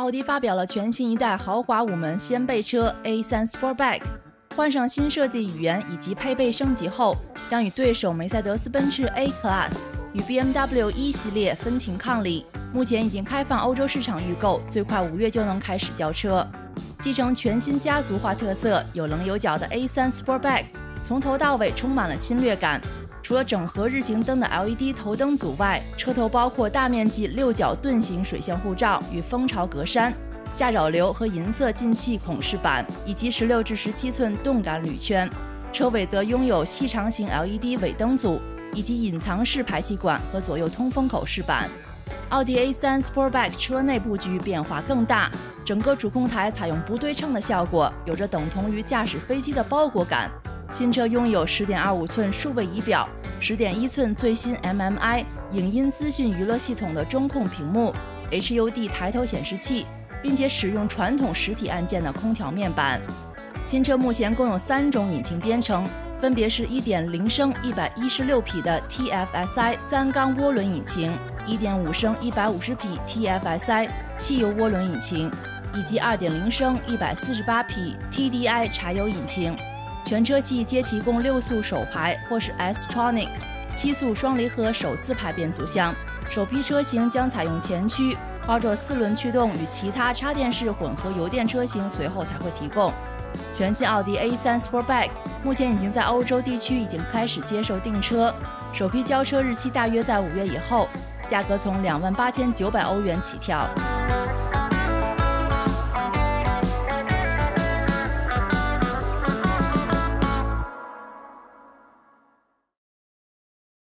奥迪发表了全新一代豪华5门掀背车 A3 Sportback， 换上新设计语言以及配备升级后，将与对手梅赛德斯奔驰 A Class 与 BMW E 系列分庭抗礼。目前已经开放欧洲市场预购，最快5月就能开始交车。继承全新家族化特色、有棱有角的 A3 Sportback， 从头到尾充满了侵略感。除了整合日行灯的 LED 头灯组外，车头包括大面积6角盾形水箱护罩与蜂巢格栅、下扰流和银色进气孔饰板，以及16至17寸动感铝圈。车尾则拥有细长型 LED 尾灯组，以及隐藏式排气管和左右通风口饰板。奥迪 A3 Sportback 车内布局变化更大，整个主控台采用不对称的效果，有着等同于驾驶飞机的包裹感。新车拥有 10.25 寸数位仪表、10.1寸最新 MMI 影音资讯娱乐系统的中控屏幕、HUD 抬头显示器，并且使用传统实体按键的空调面板。新车目前共有3种引擎编程，分别是 1.0 升116匹的 TFSI 3缸涡轮引擎、1.5 升150匹 TFSI 汽油涡轮引擎，以及 2.0 升148匹 TDI 柴油引擎。全车系皆提供6速手排或是 S-Tronic 7速双离合手自排变速箱。首批车型将采用前驱，Quattro 4轮驱动与其他插电式混合油电车型随后才会提供。全新奥迪 A3 Sportback 目前已经在欧洲地区开始接受订车，首批交车日期大约在5月以后，价格从28900欧元起跳。